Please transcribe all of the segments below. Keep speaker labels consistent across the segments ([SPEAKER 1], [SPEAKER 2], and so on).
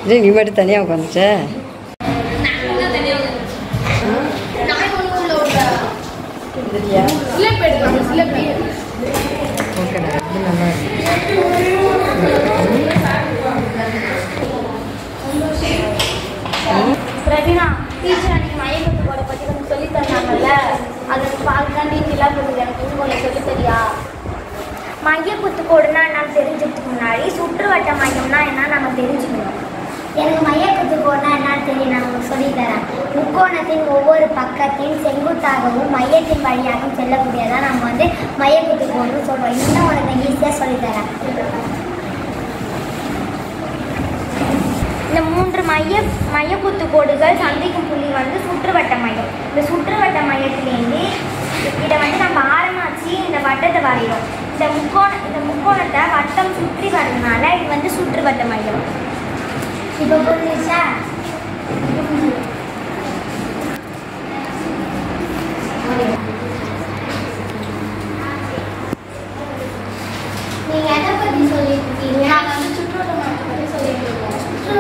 [SPEAKER 1] நீ மட்டும் தனியாக உட்காந்துச்ச ஓகேடா இது நல்லா
[SPEAKER 2] பிரவீனா டீச்சர் அன்னைக்கு மயக்கத்து போட பற்றி கொஞ்சம் சொல்லி தந்தாங்கல்ல அதை பார்க்கலாம் டீச்சர்லாம் சொல்லுது எனக்கு இன்னும் கொஞ்சம் சொல்லி தரியா? மையக்குத்து கோடுனா என்னன்னு தெரிஞ்சதுக்கு முன்னாடி சுற்றுவட்ட மையம்னா என்ன நம்ம தெரிஞ்சுக்கணும். எனக்கு மையக்குத்து கோடுனா என்னன்னு தெரியும், நான் உங்களுக்கு சொல்லித்தரேன். முக்கோணத்தின் ஒவ்வொரு பக்கத்தையும் செங்குத்தாகவும் மையத்தின் வழியாகவும் செல்லக்கூடியதான் நம்ம வந்து மையக்குத்து கோடுன்னு சொல்கிறோம். இன்னும் உனக்கு ஈஸியாக சொல்லித்தரேன். இந்த 3 மையக்குத்து கோடுகள் சந்திக்கும் புள்ளி வந்து சுற்றுவட்ட மையம். இந்த சுற்றுவட்ட மையத்திலேருந்து இதை வந்து நம்ம ஆரம்பிச்சு இந்த வட்டத்தை வரைகிறோம். இந்த முக்கோணத்தை வட்டம் சுற்றி வர்றதுனால இது வந்து சுற்றுவட்ட மையம். இப்போ புரிஞ்சுச்சா? நீங்கள் எதை பற்றி சொல்லிட்டு இருக்கீங்க? நாங்கள் வந்து சுற்றுவட்ட மையத்தை பற்றி சொல்லிட்டு இருக்கோம்.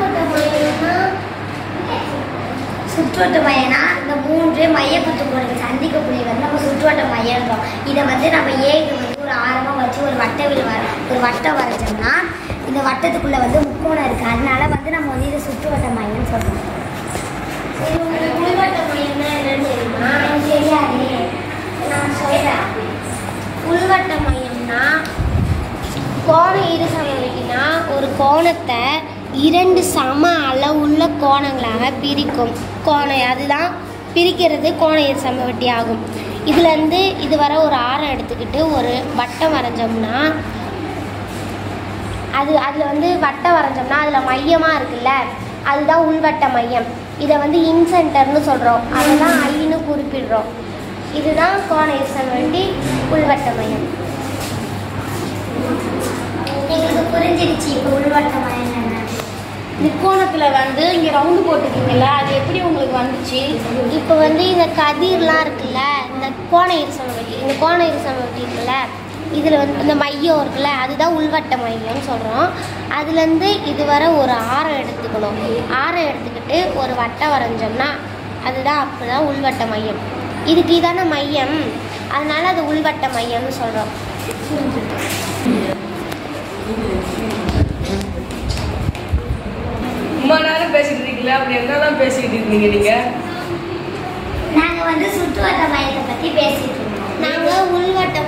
[SPEAKER 2] சுற்றுவட்ட மையம்னா இந்த 3 மையக்குத்து கோடுகள் சந்திக்கக்கூடிய வந்து நம்ம சுற்றுவட்ட மையம்ன்றோம். இதை வந்து நம்ம ஏக்கு வந்து ஒரு ஆரமாக வச்சு ஒரு வட்டம் வரைஞ்சோம்னா இந்த வட்டத்துக்குள்ளே வந்து முக்கோணம் இருக்குது. அதனால வந்து நம்ம வந்து இதை சுற்றுவட்ட மையம்னு சொல்கிறோம். சரி, உங்களுக்கு உள்வட்ட மையம்னா என்னன்னு தெரியுமா? எனக்கு தெரியாது, நான் சொல்கிறேன். உள்வட்ட மையம்னா கோணம் இருசமவெட்டினா ஒரு கோணத்தை 2 சம அளவுள்ள கோணங்களாக பிரிக்கும் கோணம். அதுதான் பிரிக்கிறது கோண இருசமவெட்டி ஆகும். இதுலேருந்து இது வர ஒரு ஆரம் எடுத்துக்கிட்டு ஒரு வட்டம் வரைஞ்சோம்னா அதில் வந்து வட்டம் வரைஞ்சோம்னா அதில் மையமாக இருக்குல்ல, அதுதான் உள்வட்ட மையம். இதை வந்து இன்சென்டர்னு சொல்கிறோம், அதுதான் ஐன்னு குறிப்பிடுறோம். இதுதான் கோண இருசமவெட்டி உள்வட்ட மையம். எங்களுக்கு புரிஞ்சிருச்சு இப்போ உள்வட்ட மையம் என்ன.
[SPEAKER 3] முக்கோணத்தில் வந்து இங்கே ரவுண்டு போட்டுருக்கீங்கல்ல, அது எப்படி உங்களுக்கு வந்துச்சு?
[SPEAKER 2] இப்போ வந்து இந்த கதிர்லாம் இருக்குல்ல, இந்த கோண இருசமவெட்டி இருக்குல்ல, இதில் வந்து இந்த மையம் இருக்குல்ல, அதுதான் உள்வட்ட மையம்னு சொல்கிறோம். அதுலேருந்து இது வர ஒரு ஆரம் எடுத்துக்கணும். ஆரம் எடுத்துக்கிட்டு ஒரு வட்டம் வரைஞ்சோம்னா அதுதான் அப்போதான் உள்வட்ட மையம். இதுக்கு இதான மையம், அதனால அது உள்வட்ட மையம்னு சொல்கிறோம்.
[SPEAKER 4] ரொம்ப நேரம் பேசிட்டு இருக்கீங்களா? அப்படி என்னதான் பேசிக்கிட்டு இருக்கீங்க நீங்க?
[SPEAKER 2] நாங்கள் வந்து சுற்றுவட்ட மையத்தை பற்றி பேசிட்டு இருக்கோம். நாங்கள் உள்வட்ட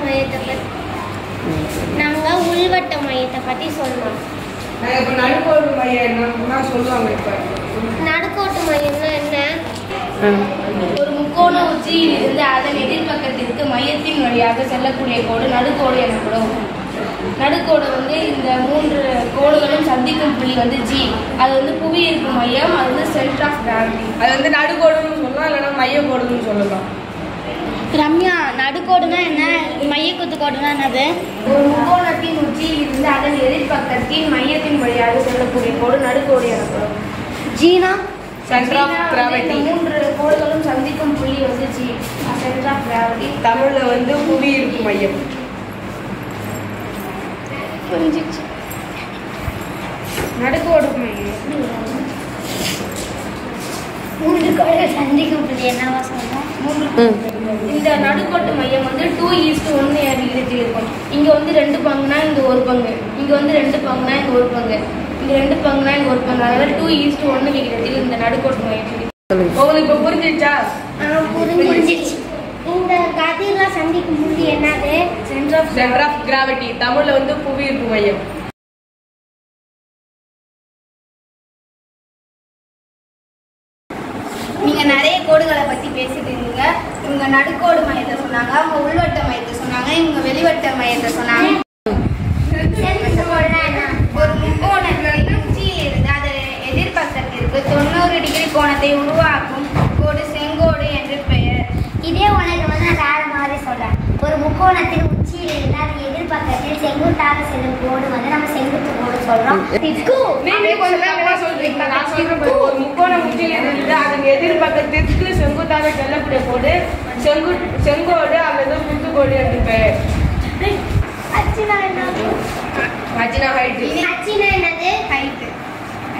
[SPEAKER 2] மையத்தை பற்றி சொல்லணும்.
[SPEAKER 4] இப்போ நடுக்கோடு மையம் என்னன்னா சொல்லுவாங்க. இப்போ
[SPEAKER 2] நடுக்கோட்டு மையம்னா என்ன?
[SPEAKER 3] ஒரு முக்கோண உச்சியில் இருந்து அதன் எதிர்பக்கத்திற்கு மையத்தின் வழியாக செல்லக்கூடிய கோடு நடுக்கோடு எனப்படும். நடுக்கோடு வந்து இந்த 3 கோடுகளும் சந்திக்கும் புள்ளி வந்து ஜி. அது வந்து புவி ஈர்ப்பு மையம், அது வந்து சென்டர் ஆஃப் கிராவிட்டி.
[SPEAKER 4] அது வந்து நடுக்கோடுன்னு சொல்லலாம், இல்லைன்னா மையக்கோடுன்னு சொல்லலாம்.
[SPEAKER 3] ரம்யா, நடுக்கோடுனா என்ன, மையக்குத்து கோடுனா என்னது? ஒரு முக்கோணத்தின் உச்சியில் இருந்து அதன் எதிர்பக்கத்தின் மையத்தின் வழியாக செல்லக்கூடிய கோடு நடுக்கோடு எனப்படும். Jeena
[SPEAKER 4] centre of gravity.
[SPEAKER 3] 3 கோடுகளும் சந்திக்கும் புள்ளி வந்து ஜி, சென்டர் ஆஃப் கிராவிட்டி.
[SPEAKER 4] தமிழ்ல வந்து புவி ஈர்ப்பு மையம்.
[SPEAKER 3] புரிஞ்சிச்சு. நடுக்கோடு மையம்
[SPEAKER 2] 3 கோடுகள் சந்திக்கும் புள்ளி என்னவா சொல்றோம்?
[SPEAKER 3] இந்த நடுக்கோட்டு மையம் வந்து 2:1 விகிதத்தில் இருக்கும். இங்க வந்து 2 பங்குனா இங்க 1 பங்கு, இங்க வந்து 2 பங்குனா இங்க 1 பங்கு, இங்க 2 பங்குனா இங்க 1 பங்கு. அதனால 2:1 விகிதத்தில் இந்த நடுக்கோட்டு மையம்.
[SPEAKER 4] உங்களுக்கு இப்போ புரிஞ்சிடுச்சா?
[SPEAKER 2] புரிஞ்சிருச்சு. இந்த கதிர்லாம் சந்திக்கும் புள்ளி என்னது?
[SPEAKER 4] Centre of gravity. தமிழ்ல வந்து புவி ஈர்ப்பு மையம்.
[SPEAKER 3] நீங்க நிறைய கோடுகளை பத்தி பேசிட்டு இருந்தீங்க. இவங்க நடுக்கோடு மையத்தை சொன்னாங்க, அவங்க உள்வட்ட மையத்தை சொன்னாங்க, இவங்க வெளிவட்ட மையத்தை சொன்னாங்க. ஒரு முக்கோணத்தின் உச்சியில் இருந்து அதன் எதிர்பக்கத்திற்கு 90 டிகிரி கோணத்தை உருவாக்கும் கோடு செங்கோடு என்று பெயர்.
[SPEAKER 2] இதே உனக்கு வந்து நான் வேற மாதிரி சொல்றேன். ஒரு முக்கோணத்தின் உச்சியில் இருந்து அது எதிர்பக்கத்தில் செங்குத்தாக செல்லும் கோடு வந்து நம்ம செங்குத்து கோடு சொல்றோம்.
[SPEAKER 4] நீங்க கொஞ்சம் நேரமா சொல்றீங்க. நான் சொல்றேன், ஒரு முக்கோண உச்சியில் இருந்து அதன் எதிர்பக்கத்திற்கு செங்குத்தாக செல்லக்கூடிய கோடு செங்கோடு அல்லது குத்துக்கோடு என்று பெயர்.
[SPEAKER 2] அச்சினா என்ன?
[SPEAKER 4] அச்சினா ஹைட்.
[SPEAKER 2] அச்சினா என்னது?
[SPEAKER 3] ஹைட்.